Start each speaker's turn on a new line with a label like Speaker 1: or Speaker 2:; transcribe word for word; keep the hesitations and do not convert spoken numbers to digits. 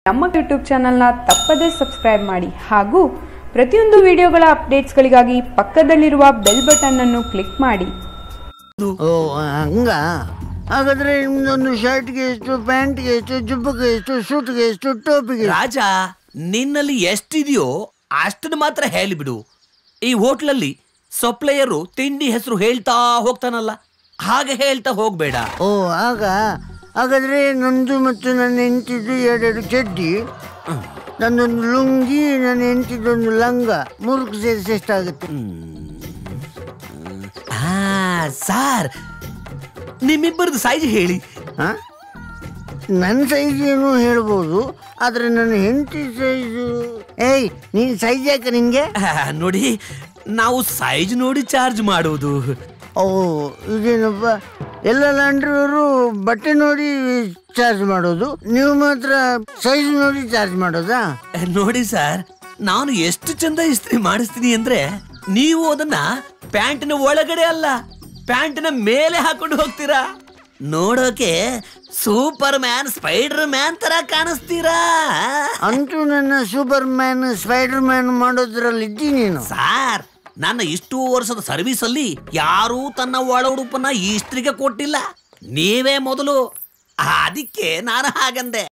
Speaker 1: ನಮ್ಮ ಯೂಟ್ಯೂಬ್ ಚಾನೆಲ್ನ ತಪ್ಪದೇ ಸಬ್ಸ್ಕ್ರೈಬ್ ಮಾಡಿ ಹಾಗೂ ಪ್ರತಿಯೊಂದು ವಿಡಿಯೋಗಳ ಅಪ್ಡೇಟ್ಸ್ಗಳಿಗಾಗಿ ಪಕ್ಕದಲ್ಲಿರುವ ಬೆಲ್ ಬಟನ್ ಅನ್ನು ಕ್ಲಿಕ್ ಮಾಡಿ.
Speaker 2: ಓ ಹಂಗ ಹಾಗಾದ್ರೆ ನಿಮ್ದೊಂದು ಶರ್ಟ್ಗೆ ಎಷ್ಟು, ಪ್ಯಾಂಟ್ಗೆ ಎಷ್ಟು, ಜುಬ್ಬಗೆ ಎಷ್ಟು, ಶೂಟ್ಗೆ ಎಷ್ಟು, ಟೋಪಿಗೆ
Speaker 3: ರಾಜ ನಿನ್ನಲ್ಲಿ ಎಷ್ಟಿದೆಯೋ ಅಷ್ಟನ್ನು ಮಾತ್ರ ಹೇಳಿಬಿಡು. ಈ ಹೋಟ್ಲಲ್ಲಿ ಸಪ್ಲೈಯರು ತಿಂಡಿ ಹೆಸರು ಹೇಳ್ತಾ ಹೋಗ್ತಾನಲ್ಲ, ಹಾಗೆ ಹೇಳ್ತಾ ಹೋಗ್ಬೇಡ.
Speaker 2: ಓ ಆಗ ಹಾಗಾದ್ರೆ ನಂದು ಮತ್ತು ನನ್ನ ಹೆಂಡತಿದ್ದು ಎರಡೆರಡು ಚಡ್ಡಿ, ನನ್ನೊಂದು ಲುಂಗಿ, ನನ್ನ ಹೆಂಡತಿದ್ದೊಂದು ಲಂಗ, ಮೂರಕ್ಕೆ ಸೇರಿಸಿ ಎಷ್ಟಾಗುತ್ತೆ?
Speaker 3: ಹಾ ಸಾರ್, ನಿಮ್ಮಿಬ್ಬರದ್ದು ಸೈಜ್ ಹೇಳಿ.
Speaker 2: ಹಾ, ನನ್ನ ಸೈಜ್ ಏನು ಹೇಳ್ಬೋದು, ಆದ್ರೆ ನನ್ನ ಹೆಂಡತಿ ಸೈಜು. ಏಯ್ ನೀನ್ ಸೈಜ್ ಯಾಕೆ ನಿನ್ಗೆ?
Speaker 3: ನೋಡಿ, ನಾವು ಸೈಜ್ ನೋಡಿ ಚಾರ್ಜ್ ಮಾಡುವುದು.
Speaker 2: ಓ ಇದೇನಪ್ಪ, ಎಲ್ಲ ಲಾಂಡ್ರಿಯವರು ಬಟ್ಟೆ ನೋಡಿ ಚಾರ್ಜ್ ಮಾಡೋದು, ನೀವು ಮಾತ್ರ ಸೈಜ್ ನೋಡಿ ಚಾರ್ಜ್ ಮಾಡೋದಾ?
Speaker 3: ನೋಡಿ ಸರ್, ನಾನು ಎಷ್ಟು ಚಂದ ಇಸ್ತ್ರಿ ಮಾಡಿಸ್ತೀನಿ ಅಂದ್ರೆ ನೀವು ಅದನ್ನ ಪ್ಯಾಂಟಿನ ಒಳಗಡೆ ಅಲ್ಲ, ಪ್ಯಾಂಟಿನ ಮೇಲೆ ಹಾಕೊಂಡು ಹೋಗ್ತೀರಾ. ನೋಡೋಕೆ ಸೂಪರ್ ಮ್ಯಾನ್, ಸ್ಪೈಡರ್ ಮ್ಯಾನ್ ತರ ಕಾಣಿಸ್ತೀರಾ.
Speaker 2: ಅಂತೂ ನನ್ನ ಸೂಪರ್ ಮ್ಯಾನ್, ಸ್ಪೈಡರ್ ಮ್ಯಾನ್ ಮಾಡೋದ್ರಲ್ಲಿ ಇದ್ದೀನಿ ನೀನು.
Speaker 3: ಸಾರ್, ನನ್ನ ಇಷ್ಟು ವರ್ಷದ ಸರ್ವಿಸ್ ಅಲ್ಲಿ ಯಾರೂ ತನ್ನ ಒಳ ಉಡುಪನ್ನ ಇಸ್ತ್ರಿಗೆ ಕೊಟ್ಟಿಲ್ಲ, ನೀವೇ ಮೊದಲು. ಅದಕ್ಕೆ ನಾನು ಹಾಗಂದೆ.